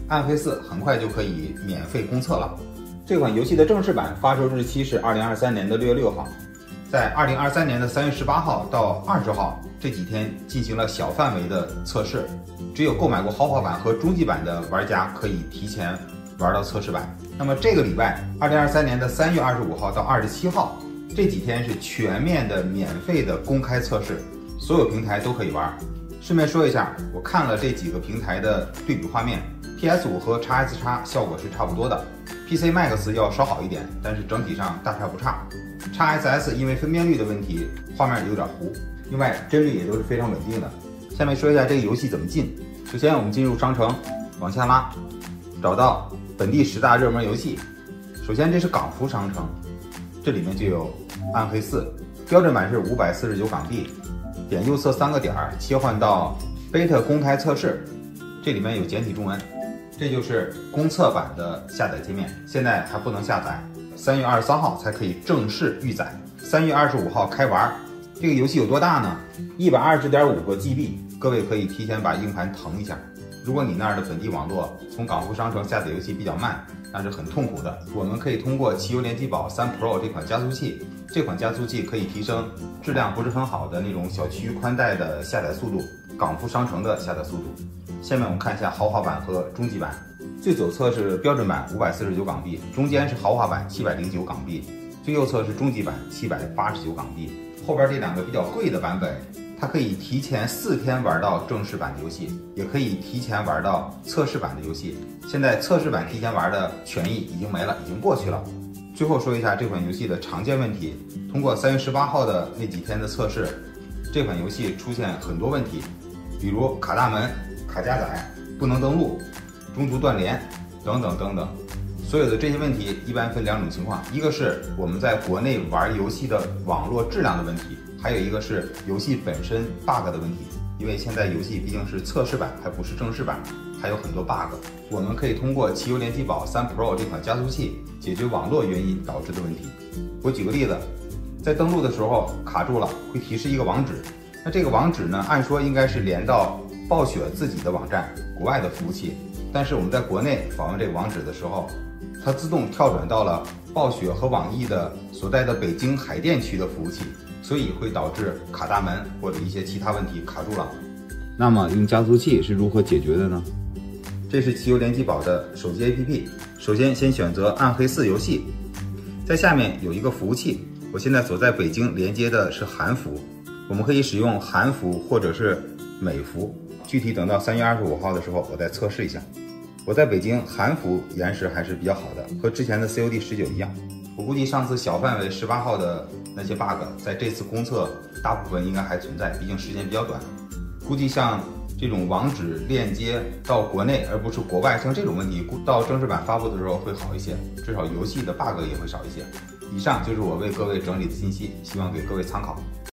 暗黑4很快就可以免费公测了。这款游戏的正式版发售日期是2023年的6月6号，在2023年的3月18号到20号这几天进行了小范围的测试，只有购买过豪华版和终极版的玩家可以提前玩到测试版。那么这个礼拜，2023年的3月25号到27号这几天是全面的免费的公开测试，所有平台都可以玩。顺便说一下，我看了这几个平台的对比画面 ，PS5 和 XSX 效果是差不多的 ，PC Max 要稍好一点，但是整体上大差不差。XSS 因为分辨率的问题，画面有点糊，另外帧率也都是非常稳定的。下面说一下这个游戏怎么进。首先我们进入商城，往下拉，找到本地10大热门游戏。首先这是港服商城，这里面就有暗黑4，标准版是549港币。点右侧3个点切换到 Beta 公开测试，这里面有简体中文，这就是公测版的下载界面，现在还不能下载，3月23号才可以正式预载，3月25号开玩。这个游戏有多大呢？120.5个 GB， 各位可以提前把硬盘腾一下。如果你那儿的本地网络从港服商城下载游戏比较慢，那是很痛苦的。我们可以通过奇游联机宝3 Pro 这款加速器，这款加速器可以提升质量不是很好的那种小区域宽带的下载速度，港服商城的下载速度。下面我们看一下豪华版和终极版。最左侧是标准版549港币，中间是豪华版709港币，最右侧是终极版789港币。后边这两个比较贵的版本，它可以提前4天玩到正式版的游戏，也可以提前玩到测试版的游戏。现在测试版提前玩的权益已经没了，已经过去了。最后说一下这款游戏的常见问题。通过3月18号的那几天的测试，这款游戏出现很多问题，比如卡大门、卡加载、不能登录、中途断连等等等等。所有的这些问题一般分2种情况，一个是我们在国内玩游戏的网络质量的问题，还有一个是游戏本身 bug 的问题。因为现在游戏毕竟是测试版，还不是正式版，还有很多 bug。我们可以通过奇游联机宝3 Pro 这款加速器解决网络原因导致的问题。我举个例子，在登录的时候卡住了，会提示一个网址。那这个网址呢，按说应该是连到暴雪自己的网站，国外的服务器。但是我们在国内访问这个网址的时候，它自动跳转到了暴雪和网易的所在的北京海淀区的服务器，所以会导致卡大门或者一些其他问题卡住了。 那么用加速器是如何解决的呢？ 这是奇游联机宝的手机 APP， 首先先选择暗黑4游戏，在下面有一个服务器，我现在所在北京连接的是韩服，我们可以使用韩服或者是美服，具体等到3月25号的时候我再测试一下。我在北京韩服延时还是比较好的，和之前的 COD19 一样。我估计上次小范围18号的那些 bug， 在这次公测大部分应该还存在，毕竟时间比较短。估计像这种网址链接到国内而不是国外，像这种问题到正式版发布的时候会好一些，至少游戏的 bug 也会少一些。以上就是我为各位整理的信息，希望给各位参考。